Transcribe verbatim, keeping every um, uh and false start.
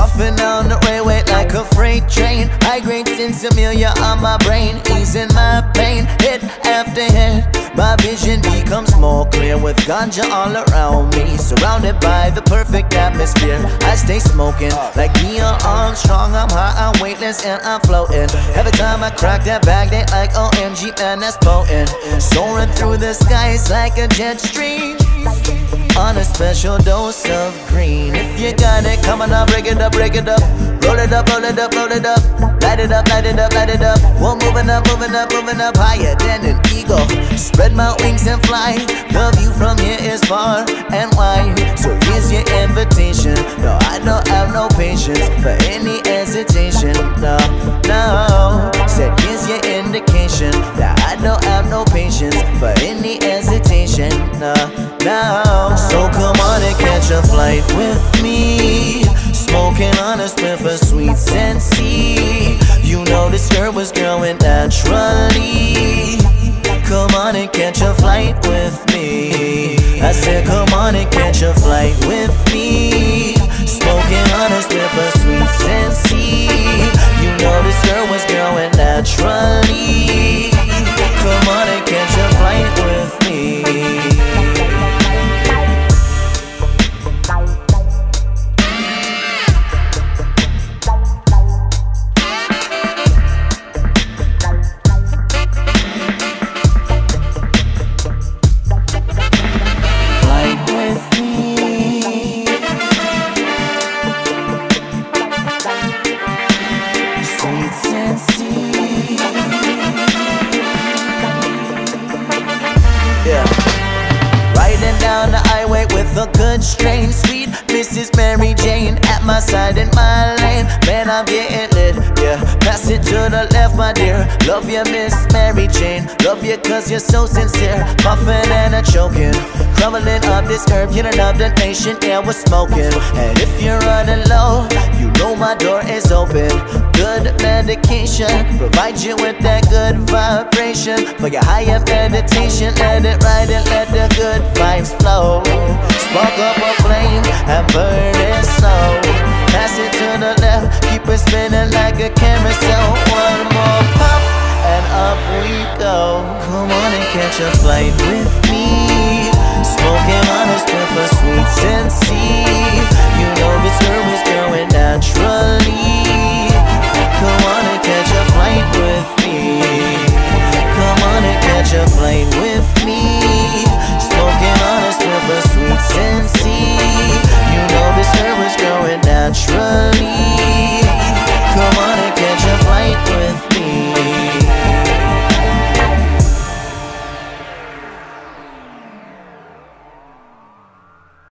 Puffing down the railway like a freight train. High grade sensimilia on my brain, easing my pain, hit after hit. My vision becomes more clear with ganja all around me, surrounded by the perfect atmosphere. I stay smoking like Neil Armstrong. I'm high, I'm weightless, and I'm floating. Every time I crack that bag, they like O M G, man, that's potent. Soaring through the skies like a jet stream, on a special dose of green. If you got it, come on now, break it up, break it up. Roll it up, roll it up, roll it up. Light it up, light it up, light it up. We're moving up, moving up, moving up higher than an eagle. Spread my wings and fly. The view from here is far and wide. So here's your invitation. No, I don't have no patience for any hesitation. No, no. Said here's your indication that I don't have no patience for any hesitation. No, no. So come on and catch a flight with me, smoking on a spliff of sweet sensei. You know this girl was growing naturally. Come on and catch a flight with me. I said come on and catch a flight with me, smoking on a spliff of sweet sensei. You know this girl was growing naturally. Come on and catch a flight with me. Yeah. Riding down the highway with a good strain, sweet Missus Mary Jane at my side in my lane. Man, I'm getting lit, yeah. Pass it to the left, my dear. Love you, Miss Mary Jane. Love you cause you're so sincere. Puffing and a choking, crumbling up this herb. You don't love the nation, yeah, we're smoking. And if you're running low, you know my door is open. Good medication provides you with that good vibration. For your higher meditation, let it ride and let the good vibes flow. Spark up a flame and burn it slow.